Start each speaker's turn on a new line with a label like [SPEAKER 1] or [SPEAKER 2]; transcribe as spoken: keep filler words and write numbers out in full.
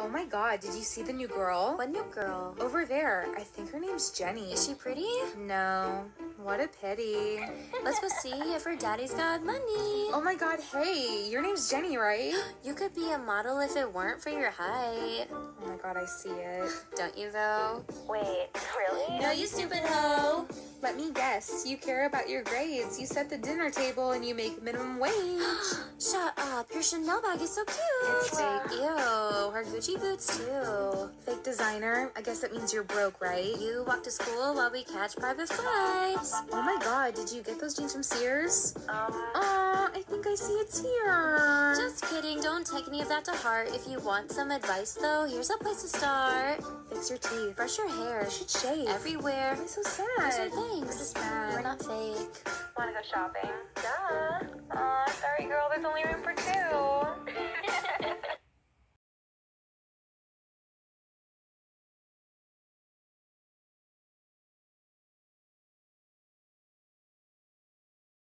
[SPEAKER 1] Oh my god, did you see the new girl?
[SPEAKER 2] What new girl?
[SPEAKER 1] Over there. I think her name's Jenny.
[SPEAKER 2] Is she pretty?
[SPEAKER 1] No. What a pity.
[SPEAKER 2] Let's go see if her daddy's got money.
[SPEAKER 1] Oh my god, hey, your name's Jenny, right?
[SPEAKER 2] You could be a model if it weren't for your height.
[SPEAKER 1] Oh my god, I see it.
[SPEAKER 2] Don't you though?
[SPEAKER 3] Wait, really?
[SPEAKER 2] No, you stupid hoe.
[SPEAKER 1] Let me guess, you care about your grades, you set the dinner table, and you make minimum wage.
[SPEAKER 2] Shut up, your Chanel bag is so cute.
[SPEAKER 1] It's fake.
[SPEAKER 2] Ew, her Gucci boots too.
[SPEAKER 1] Fake designer? I guess that means you're broke, right?
[SPEAKER 2] You walk to school while we catch private flights.
[SPEAKER 1] Oh my god, did you get those jeans from Sears?
[SPEAKER 3] Um,
[SPEAKER 1] Aw, I think I see a tear.
[SPEAKER 2] Just kidding, don't take any of that to heart. If you want some advice though, here's a place to start.
[SPEAKER 1] Fix your teeth.
[SPEAKER 2] Brush your hair.
[SPEAKER 1] You should shave.
[SPEAKER 2] Everywhere.
[SPEAKER 1] Why so
[SPEAKER 2] Those
[SPEAKER 1] sad?
[SPEAKER 2] are
[SPEAKER 1] We're
[SPEAKER 2] things.
[SPEAKER 1] just mad.
[SPEAKER 2] We're not fake.
[SPEAKER 3] wanna go shopping? Duh. Aw, sorry girl, there's only room for